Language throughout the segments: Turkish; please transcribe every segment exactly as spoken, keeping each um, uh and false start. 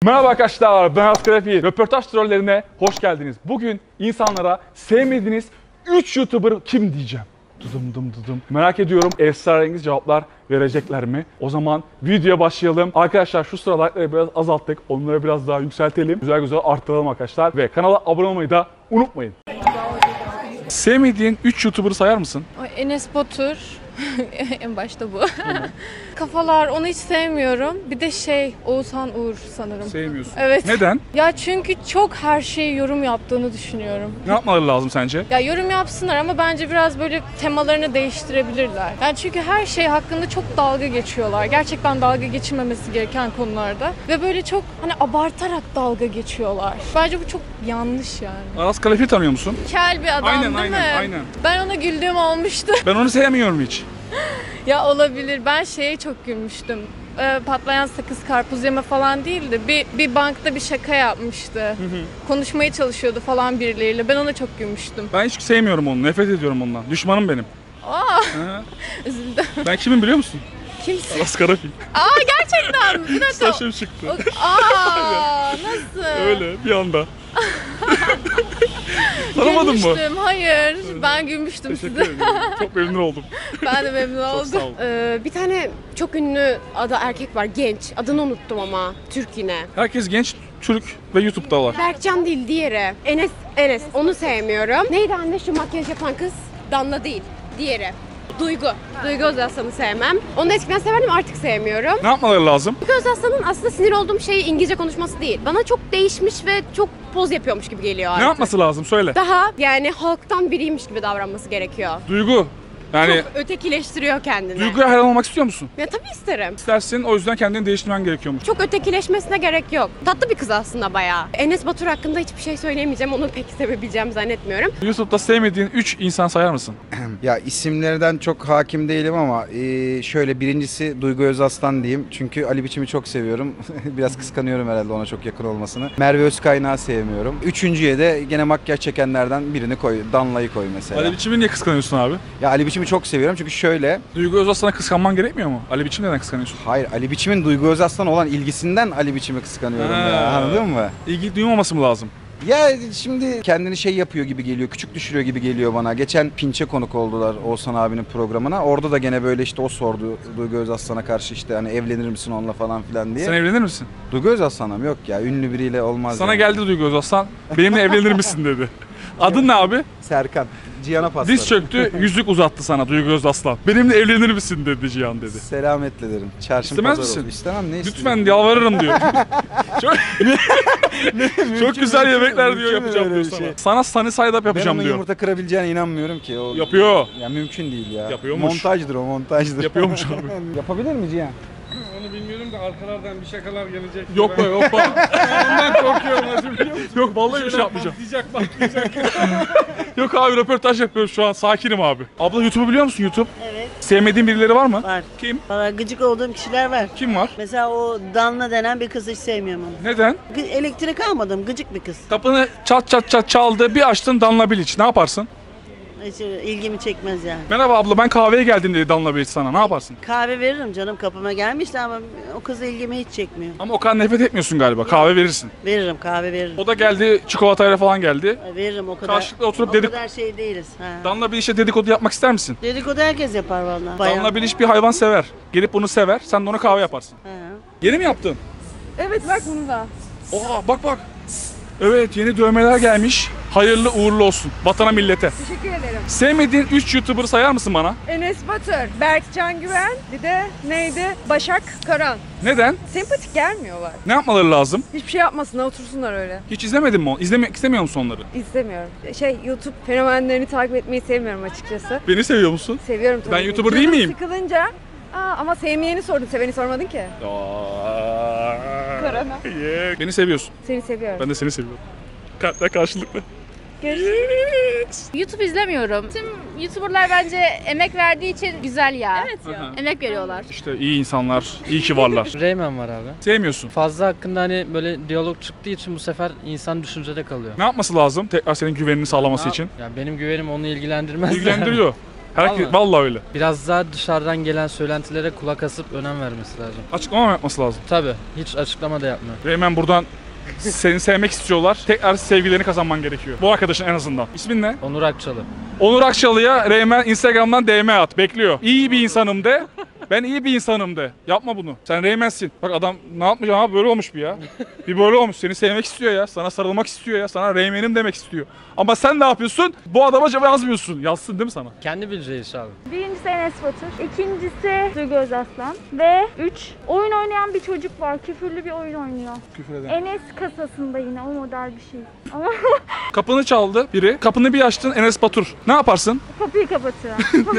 Merhaba arkadaşlar, ben Askarafi. Röportaj trollerine hoş geldiniz. Bugün insanlara sevmediğiniz üç YouTuber kim diyeceğim. Dıdım dım dıdım. Merak ediyorum esrarengiz cevaplar verecekler mi? O zaman videoya başlayalım. Arkadaşlar şu sıra like'ları biraz azalttık. Onları biraz daha yükseltelim. Güzel güzel arttıralım arkadaşlar. Ve kanala abone olmayı da unutmayın. Sevmediğin üç YouTuber'ı sayar mısın? Enes Batur. En başta bu. Kafalar, onu hiç sevmiyorum. Bir de şey, Oğuzhan Uğur sanırım. Sevmiyorsun. Evet. Neden? Ya çünkü çok her şeyi yorum yaptığını düşünüyorum. Ne yapmaları lazım sence? Ya yorum yapsınlar ama bence biraz böyle temalarını değiştirebilirler. Yani çünkü her şey hakkında çok dalga geçiyorlar. Gerçekten dalga geçilmemesi gereken konularda. Ve böyle çok hani abartarak dalga geçiyorlar. Bence bu çok yanlış yani. Aras Kalefi'yi tanıyor musun? Kel bir adam Aynen, değil aynen, mi? aynen. Ben ona güldüğüm olmuştu. Ben onu sevmiyorum hiç. Ya olabilir. Ben şeye çok gülmüştüm. Ee, patlayan sakız karpuz yeme falan değildi. Bir bir bankta bir şaka yapmıştı. Hı hı. Konuşmaya çalışıyordu falan birileriyle. Ben ona çok gülmüştüm. Ben hiç sevmiyorum onu. Nefret ediyorum ondan. Düşmanım benim. Aa. Üzüldüm. Ben kimim biliyor musun? Kimsin? Aras Karafi. Aa, gerçekten mi? Bir dakika. Saçım çıktı. Aa, nasıl? Öyle bir anda. Tanımadın mı? Gülmüştüm. Hayır. Ben gülmüştüm Teşekkür size. ederim. Çok memnun oldum. Ben de memnun Çok oldum. sağ ol. Ee, bir tane çok ünlü adı erkek var, genç. Adını unuttum ama, Türk yine. Herkes genç, Türk ve YouTube'dalar. Berkcan değil, diğeri. Enes, Enes. Onu sevmiyorum. Neydi anne şu makyaj yapan kız? Danla değil, diğeri. Duygu. Duygu Özaslan'ı sevmem. Onu eskiden severdim, artık sevmiyorum. Ne yapmaları lazım? Duygu Özaslan'ın aslında sinir olduğum şey İngilizce konuşması değil. Bana çok değişmiş ve çok poz yapıyormuş gibi geliyor artık. Ne yapması lazım? Söyle. Daha yani halktan biriymiş gibi davranması gerekiyor. Duygu. Yani Çok ötekileştiriyor kendini. Duygu'ya hayran olmak istiyor musun? Ya tabii isterim. İstersin, o yüzden kendini değiştirmen gerekiyormuş. Çok ötekileşmesine gerek yok. Tatlı bir kız aslında bayağı. Enes Batur hakkında hiçbir şey söyleyemeyeceğim. Onu pek sevebileceğimi zannetmiyorum. YouTube'da sevmediğin üç insan sayar mısın? Ya isimlerden çok hakim değilim ama e, şöyle birincisi Duygu Özaslan diyeyim. Çünkü Ali Biçim'i çok seviyorum. Biraz kıskanıyorum herhalde ona çok yakın olmasını. Merve Özkaynak'ı sevmiyorum. Üçüncüye de gene makyaj çekenlerden birini koy. Danla'yı koy mesela. Ali Biçim'i niye kıskanıyorsun abi? Ya Ali Biçim'i çok seviyorum çünkü şöyle. Duygu Özaslan'a kıskanman gerekmiyor mu? Ali Biçim'i neden kıskanıyorsun? Hayır, Ali Biçim'in Duygu Özaslan olan ilgisinden Ali Biçim'i kıskanıyorum Ha. ya. Anladın mı? İlgi duymaması mı lazım? Ya şimdi kendini şey yapıyor gibi geliyor, küçük düşürüyor gibi geliyor bana. Geçen Pinç'e konuk oldular Oğuzhan abinin programına. Orada da gene böyle işte o sordu Duygu Özaslan'a karşı işte hani evlenir misin onunla falan filan diye. Sen evlenir misin? Duygu Özaslan'a mı? Yok ya, ünlü biriyle olmaz. Sana yani. geldi Duygu Özaslan, benimle evlenir misin dedi. Adın ne abi? Serkan. Cihan'a paslar. Diz çöktü, yüzük uzattı sana Duygu Özaslan. Benimle evlenir misin dedi Cihan dedi. Selametle derim. Çarşım İstemez pazar misin? oldu. İstemem, ne Lütfen isteyeyim? yalvarırım diyor. çok çok güzel mümkün yemekler mü? diyor Mümkün mü yapacağım öyle diyor bir sana. şey? Sana sunny side up Ben yapacağım onun diyor. yumurta kırabileceğine inanmıyorum ki. O... Yapıyor. Ya mümkün değil ya. Yapıyormuş. Montajdır o, montajdır. Yapıyormuş abi. Yapabilir mi Cihan? Onu bilmiyorum da arkalardan bir şakalar gelecek. Yok be yok be. Ondan korkuyorum acı biliyor musun? Yok vallahi bir şey yapmayacağım. Patlayacak patlayacak. Yok abi röportaj yapıyoruz şu an. Sakinim abi. Abla YouTube'u biliyor musun YouTube? Evet. Sevmediğin birileri var mı? Var. Kim? Valla gıcık olduğum kişiler var. Kim var? Mesela o Danla denen bir kızı hiç sevmiyorum onu. Neden? Gı- elektrik almadım, gıcık bir kız. Kapını çat çat çat çaldı. Bir açtın Danla Bilic. Ne yaparsın? Hiç ilgimi çekmez yani. Merhaba abla ben kahveye geldim dedi Danla Bilic sana. Ne yaparsın? Kahve veririm canım, kapıma gelmişti ama o kız ilgimi hiç çekmiyor. Ama o kadar nefret etmiyorsun galiba. Kahve verirsin. Veririm, kahve veririm. O da geldi çikolatayla falan geldi. Veririm o kadar. Karşılıklı oturup o dedik- kadar şey değiliz. Ha. Danla Bilic'e dedikodu yapmak ister misin? Dedikodu herkes yapar valla. Danla Bilic bir hayvan sever. Gelip bunu sever. Sen de ona kahve yaparsın. Ha. Yeni mi yaptın? Evet, bak bunu da. Oha bak bak. Evet yeni dövmeler gelmiş. Hayırlı uğurlu olsun. Vatana millete. Teşekkür ederim. Sevmediğin üç YouTuber sayar mısın bana? Enes Batur, Berkcan Güven, bir de neydi? Başak Karan. Neden? Sempatik gelmiyorlar. Ne yapmaları lazım? Hiçbir şey yapmasınlar, otursunlar öyle. Hiç izlemedin mi onu? İzlemek istemiyor musun onları? İstemiyorum. Şey, YouTube fenomenlerini takip etmeyi sevmiyorum açıkçası. Beni seviyor musun? Seviyorum tabii. Ben ki. YouTuber değil Canım miyim? Sıkılınca, aa, ama sevmeyeni sordun, seveni sormadın ki. Korona. Yeah. Beni seviyorsun. Seni seviyorum. Ben de seni seviyorum. Kalpler karşılıklı. Görüşürüz. YouTube izlemiyorum. Tüm YouTuber'lar bence emek verdiği için güzel ya. Evet ya. Emek veriyorlar. İşte iyi insanlar, iyi ki varlar. Reymen var abi. Sevmiyorsun. Fazla hakkında hani böyle diyalog çıktığı için bu sefer insan düşüncede kalıyor. Ne yapması lazım tekrar senin güvenini sağlaması Ne için? yap- Ya benim güvenim onu ilgilendirmez. İlgilendiriyor. Herkes, Vallahi. vallahi öyle. Biraz daha dışarıdan gelen söylentilere kulak asıp önem vermesi lazım. Açıklama mı yapması lazım? Tabii. Hiç açıklama da yapmıyor. Reymen buradan seni sevmek istiyorlar. Tekrar sevgilerini kazanman gerekiyor. Bu arkadaşın en azından. İsmin ne? Onur Akçalı. Onur Akçalı'ya Reymen Instagram'dan D M at. Bekliyor. İyi bir insanım de. Ben iyi bir insanım de. Yapma bunu. Sen Reymen'sin. Bak adam ne yapmış abi, böyle olmuş bir ya. Bir böyle olmuş. Seni sevmek istiyor ya. Sana sarılmak istiyor ya. Sana Reymen'im demek istiyor. Ama sen ne yapıyorsun? Bu adama cevap yazmıyorsun. Yazsın değil mi sana? Kendi bileceği iş abi. Birincisi Enes Batur, ikincisi Duygu Özaslan ve üç oyun oynayan bir çocuk var. Küfürlü bir oyun oynuyor. Küfür eden. Enes kasasında yine o model bir şey. Ama Kapını çaldı biri. Kapını bir açtın, Enes Batur. Ne yaparsın? kapıyı kapatıyor.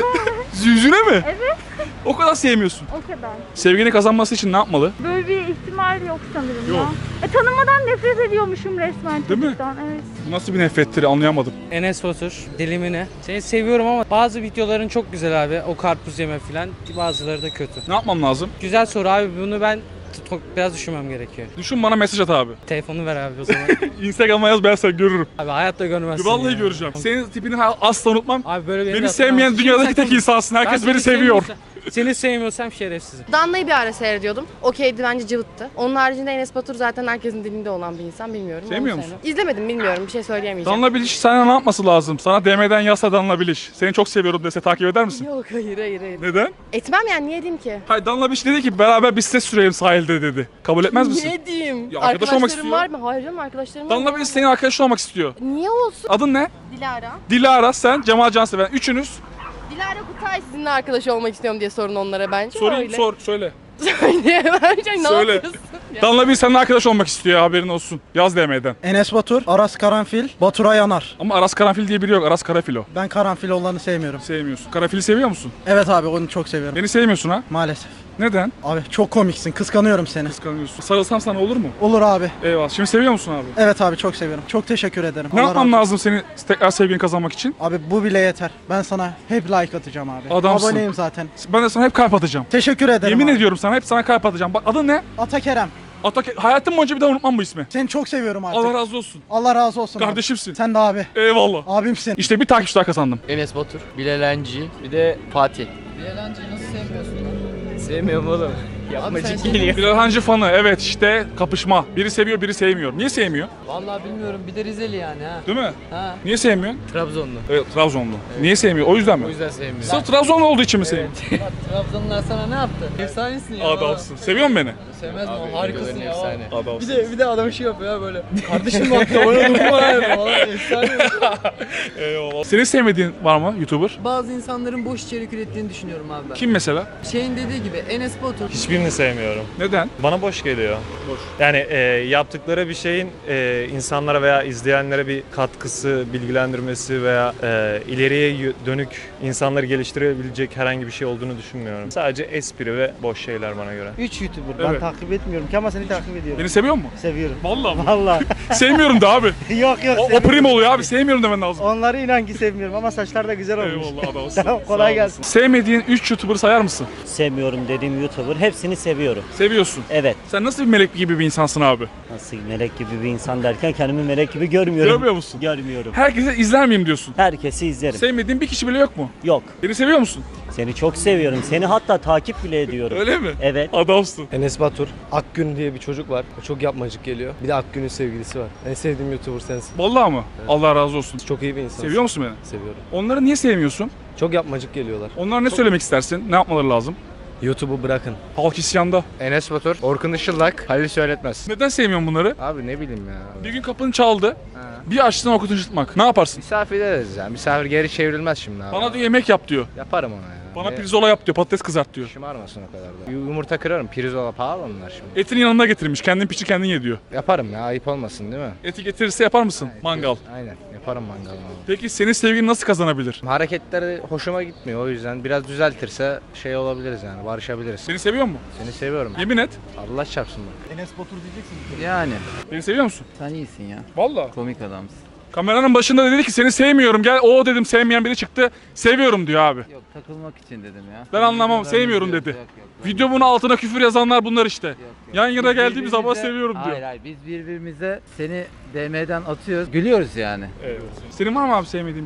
Yüzüne mi? Evet. O kadar sevmiyorsun. O kadar. Sevgini kazanması için ne yapmalı? Böyle bir ihtimal yok sanırım Yok. ya. E, tanımadan nefret ediyormuşum resmen Değil mi? çocuktan. Evet. Bu nasıl bir nefrettir anlayamadım. Enes Batur, dilimine. Seni seviyorum ama bazı videoların çok güzel abi. O karpuz yeme falan. Bazıları da kötü. Ne yapmam lazım? Güzel soru abi. Bunu ben çok biraz düşünmem gerekiyor. Düşün, bana mesaj at abi. Telefonu ver abi o zaman. Instagram'a yaz, ben seni görürüm. Abi hayatta görmezsin Vallahi ya. göreceğim. Senin tipini asla unutmam. Abi böyle Beni sevmeyen dünyadaki tek insansın. Herkes beni seviyor. Seni sevmiyorsam şerefsizim. Danla'yı bir ara seyrediyordum. Okeydi, bence cıvıttı. Onun haricinde Enes Batur zaten herkesin dilinde olan bir insan, bilmiyorum. Onu Sevmiyor musun? sevmem. İzlemedim, bilmiyorum, bir şey söyleyemeyeceğim. Danla Biliş sana ne yapması lazım? Sana D M'den yazsa Danla Biliş. Seni çok seviyorum dese takip eder misin? Yok, hayır hayır hayır. Neden? Etmem yani, niye edeyim ki? Hayır, Danla Biliş dedi ki beraber bisiklet sürelim sahilde dedi. Kabul etmez misin? Niye diyeyim? Ya arkadaş olmak Arkadaşlarım istiyor. var mı? Hayır canım, arkadaşlarım var. Danla Biliş senin arkadaşın olmak istiyor. Niye olsun? Adın ne? Dilara. Dilara, sen, Cemal Canseven. Üçünüz. Dilara Kutay sizinle arkadaş olmak istiyorum diye sorun onlara bence. Sorayım, Öyle. sor, söyle. Söyleyemem. Ne Söyle. yapıyorsun? Ya. Danla Biliş seninle arkadaş olmak istiyor, haberin olsun. Yaz D M'den. Enes Batur, Aras Karanfil, Batura Yanar. Ama Aras Karanfil diye biri yok. Aras Karafil o. Ben karanfil olanı sevmiyorum. Sevmiyorsun. Karafil'i seviyor musun? Evet abi, onu çok seviyorum. Beni sevmiyorsun ha? Maalesef. Neden? Abi çok komiksin, kıskanıyorum seni. Kıskanıyorsun. Sarılsam sana olur mu? Olur abi. Eyvallah. Şimdi seviyor musun abi? Evet abi, çok seviyorum. Çok teşekkür ederim. Ne Allah yapmam razı olsun. lazım seni tekrar sevgini kazanmak için? Abi bu bile yeter. Ben sana hep like atacağım abi. Adamsın. Aboneyim zaten. Ben de sana hep kalp atacağım. Teşekkür ederim Yemin abi. ediyorum sana, hep sana kalp atacağım. Bak adın ne? Ata Kerem. Atak Hayatım boyunca bir daha unutmam bu ismi. Seni çok seviyorum artık. Allah razı olsun. Allah razı olsun Kardeşimsin. Abi. Sen de abi. Eyvallah. Abimsin. İşte bir takipçi daha kazandım. Enes Batur, Bilal Enci, bir de Fatih. Bilal Hancı'yı nasıl sevmiyorsun lan? Sevmiyorum oğlum. Yapmacık geliyor. Bilal Hancı fanı, evet işte kapışma. Biri seviyor, biri sevmiyor. Niye sevmiyor? Vallahi bilmiyorum, bir de Rizeli yani ha. Değil mi? Ha. Niye sevmiyorsun? Trabzonlu. Evet, Trabzonlu. Niye sevmiyor? O yüzden mi? O yüzden sevmiyorum. Sırf Trabzonlu olduğu için mi sevmiyor? Trabzonlular sana ne yaptı? Efsanesin ya. Adamsın. Seviyor musun beni? Sevmez mi? Harikasın ya. Adamsın. Bir de bir de adam şey yapıyor ya böyle. Kardeşim bak da bana dokunma yani. Valla efsane. Eyvallah. Senin sevmediğin var mı YouTuber? Bazı insanların boş içerik ürettiğini düşünüyorum abi ben. Kim mesela? Şeyin dediği gibi Enes Batur. Hiçbirini sevmiyorum. Neden? Bana boş geliyor. Boş. Yani e, yaptıkları bir şeyin e, insanlara veya izleyenlere bir katkısı, bilgilendirmesi veya e, ileriye y- dönük insanları geliştirebilecek herhangi bir şey olduğunu düşünmüyorum. Sadece espri ve boş şeyler bana göre. üç YouTuber. Evet. Ben takip etmiyorum ki ama seni takip ediyorum. Beni seviyor musun? Seviyorum. Vallahi mı? Vallahi. Sevmiyorum da abi. yok yok. O, o prim oluyor abi. Sevmiyorum demen lazım. Onları inan ki sevmiyorum ama saçlar da güzel olmuş. Eyvallah adamsın. Tamam, kolay gelsin. Sevmediğin üç YouTuber sayar mısın? Sevmiyorum dediğim YouTuber hepsini seviyorum. Seviyorsun. Evet. Sen nasıl bir melek gibi bir insansın abi? Nasıl melek gibi bir insan derken kendimi melek gibi görmüyorum. Görmüyor musun? Görmüyorum. Herkese izler miyim diyorsun? Herkesi izlerim. Sevmediğin bir kişi bile yok mu? Yok. Beni seviyor musun? Seni çok seviyorum. Seni hatta takip bile ediyorum. Öyle mi? Evet. Adamsın. Enes Batur, Akgün diye bir çocuk var. O çok yapmacık geliyor. Bir de Akgün'ün sevgilisi var. En sevdiğim YouTuber sensin. Vallahi mı? Allah razı olsun. Çok iyi bir insan. Seviyor musun beni? Seviyorum. Onları niye sevmiyorsun? Çok yapmacık geliyorlar. Onlara ne söylemek istersin? Ne yapmaları lazım? YouTube'u bırakın. Halk isyanda. Enes Batur, Orkun Işıldak, Halil Söyletmez. Neden sevmiyorsun bunları? Abi ne bileyim ya. Bir gün kapını çaldı. Ha. Bir açtın Orkun Işıtmak. Ne yaparsın? Misafir ederiz ya. Misafir geri çevrilmez şimdi abi. Bana diyor yemek yap diyor. Yaparım ona ya. Bana Ve pirzola yap diyor. Patates kızart diyor. Şımarmasın o kadar da. Yumurta kırarım. Pirzola pahalı onlar şimdi. Etin yanına getirmiş. Kendin pişir kendin ye diyor. Yaparım ya. Ayıp olmasın değil mi? Eti getirirse yapar mısın? Mangal. Aynen. Yaparım mangal abi. Peki senin sevgilini nasıl kazanabilir? Hareketleri hoşuma gitmiyor o yüzden. Biraz düzeltirse şey olabiliriz yani. Barışabiliriz. Seni seviyor mu? Seni seviyorum. Yemin et. Allah çarpsın bak. Enes Batur diyeceksin. Yani. Beni seviyor musun? Sen iyisin ya. Vallahi. Komik adamsın. Kameranın başında dedi ki seni sevmiyorum. Gel o dedim, sevmeyen biri çıktı. Seviyorum diyor abi. Yok, takılmak için dedim ya. Ben anlamam, sevmiyorum dedi. Videomun altına küfür yazanlar bunlar işte. Yan yana geldiğimiz zaman seviyorum diyor. Hayır hayır, biz birbirimize seni D M'den atıyoruz. Gülüyoruz yani. Evet. Senin var mı abi sevmediğin biri?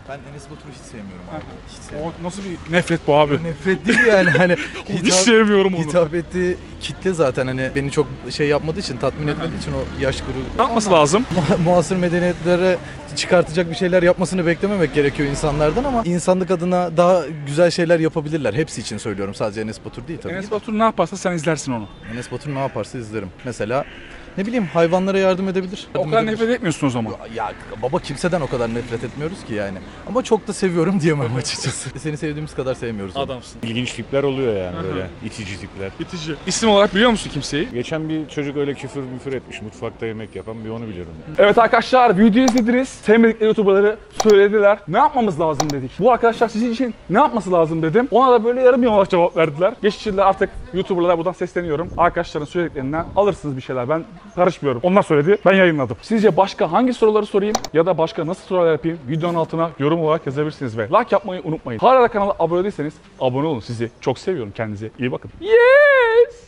Ben Enes Batur'u hiç sevmiyorum abi. Hiç sevmiyorum. O nasıl bir nefret bu abi? Nefret değil yani hani Hiç sevmiyorum onu. Hitap ettiği kitle zaten hani beni çok şey yapmadığı için, tatmin etmediği için o yaş grubu. Ne yapması lazım? Muasır medeniyetlere çıkartacak bir şeyler yapmasını beklememek gerekiyor insanlardan ama insanlık adına daha güzel şeyler yapabilirler. Hepsi için söylüyorum, sadece Enes Batur değil tabii. Enes Batur ne yaparsa sen izlersin onu. Enes Batur ne yaparsa izlerim. Mesela ne bileyim hayvanlara yardım edebilir. O kadar nefret etmiyorsun o zaman. Ya baba kimseden o kadar nefret etmiyoruz ki yani. Ama çok da seviyorum diyemem açıkçası. Seni sevdiğimiz kadar sevmiyoruz onu. Adamsın. İlginç tipler oluyor yani böyle itici tipler. İtici. İsim olarak biliyor musun kimseyi? Geçen bir çocuk öyle küfür müfür etmiş mutfakta yemek yapan, bir onu biliyorum. Evet arkadaşlar, videoyu izlediniz. Sevmedikleri YouTuber'ları söylediler. Ne yapmamız lazım dedik. Bu arkadaşlar sizin için ne yapması lazım dedim. Ona da böyle yarım yamalak cevap verdiler. Geçişçiler artık YouTuber'lara buradan sesleniyorum. Arkadaşların söylediklerinden alırsınız bir şeyler. Ben karışmıyorum. Onlar söyledi, ben yayınladım. Sizce başka hangi soruları sorayım ya da başka nasıl sorular yapayım? Videonun altına yorum olarak yazabilirsiniz ve like yapmayı unutmayın. Hala da kanala abone değilseniz abone olun. Sizi çok seviyorum. Kendinize iyi bakın. Yes!